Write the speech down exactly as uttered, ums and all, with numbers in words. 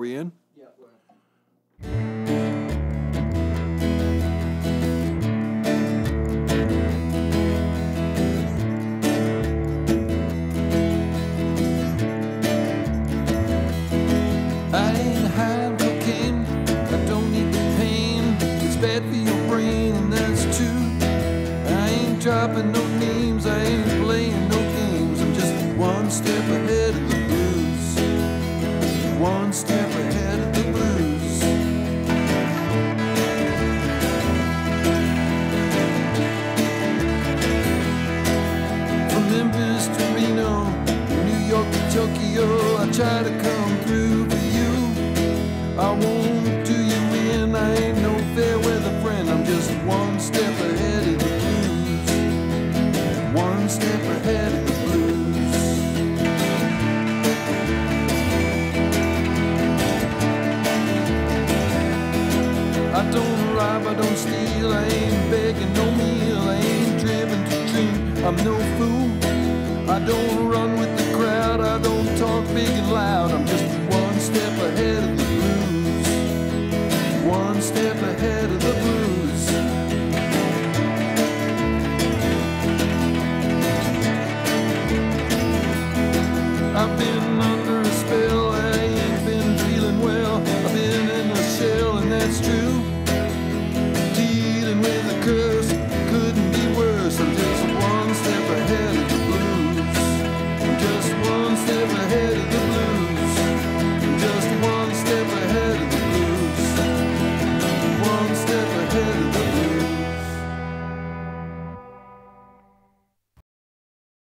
we in? Yeah, we're in. I ain't high cocaine, I don't need the pain. It's bad for your brain, and that's true. I ain't dropping no names, I ain't playing no games. I'm just one step ahead of the blues. One step ahead of the blues. From Memphis to Reno, New York to Tokyo, I try to come through for you. I won't do you in, I ain't no fair weather friend. I'm just one step ahead of the blues. One step ahead of the blues. I don't rob, I don't steal, I ain't begging no meal, I ain't driven to drink, I'm no fool. I don't run with the crowd, I don't talk big and loud. I'm just one step ahead of the blues. One step ahead of the blues. I've been under a spell